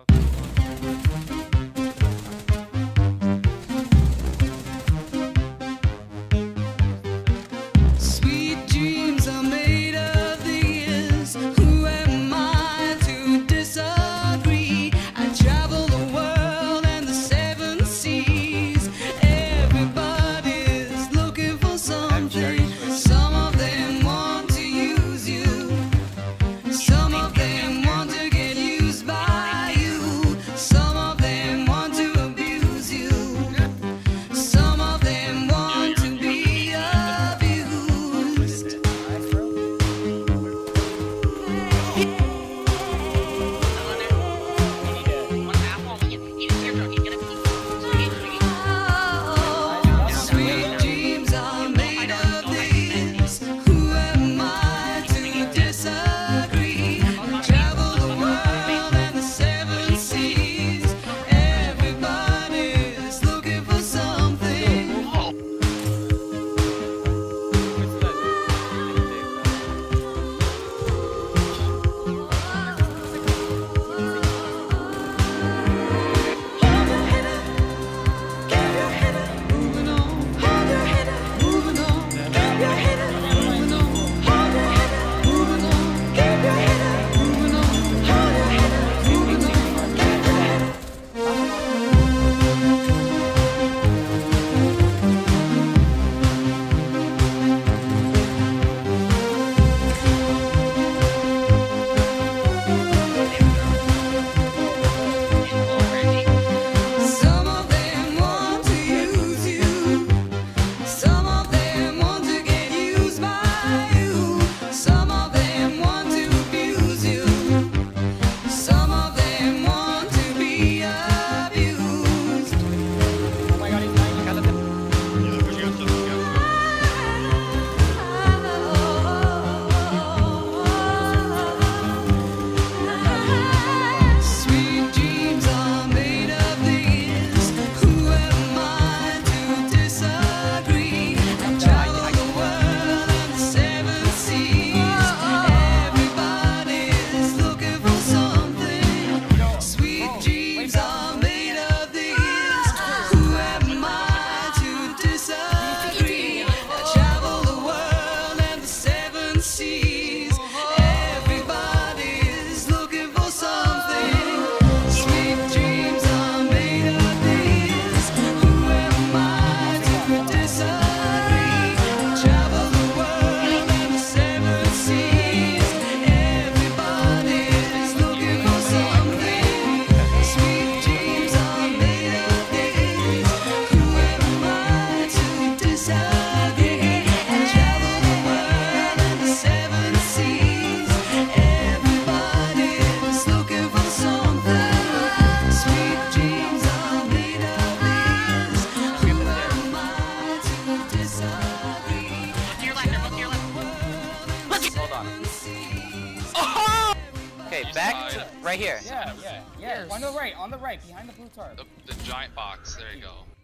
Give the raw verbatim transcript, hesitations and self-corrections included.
Sweet dreams are made of these. Who am I to disagree? I travel the world and the seven seas. Everybody's looking for something. Some of them want to use you. Some of them want to get used by you. Some of them want to abuse you. Some of them want to be abused. Sweet dreams are made of this. Who am I to disagree? Travel the world and the seven seas. Everybody's looking for something. Hold your head up, keep your head up, moving on. Hold your head up, moving on. Keep your head up, moving on. Hold your head up, moving on. Keep your head up, moving on. Hold your head up, moving on. Keep your head up. Some of them want to use you. Some of them want to get used by you. Some of them want to abuse you. Some of them want to be abused. Sweet dreams are made of these. Who am I to disagree? I travel the world and the seven seas. Everybody's looking for something. Sweet dreams are made of these. Who am I to disagree? I travel the world and the seven seas. Everybody's looking for something. Sweet dreams are made of these. Who am I to disagree? I travel the world and the seven seas. Everybody's looking for something. Sweet dreams are made of these. Who am I to disagree? I travel the world and the seven seas. Everybody's looking for something. Sweet dreams are made of these. Who am I to disagree? To your left, look to your left. Hold on. Okay, back to right here. Yeah, yeah, yeah. On the right, on the right, behind the blue tarp. The, the giant box. There you go.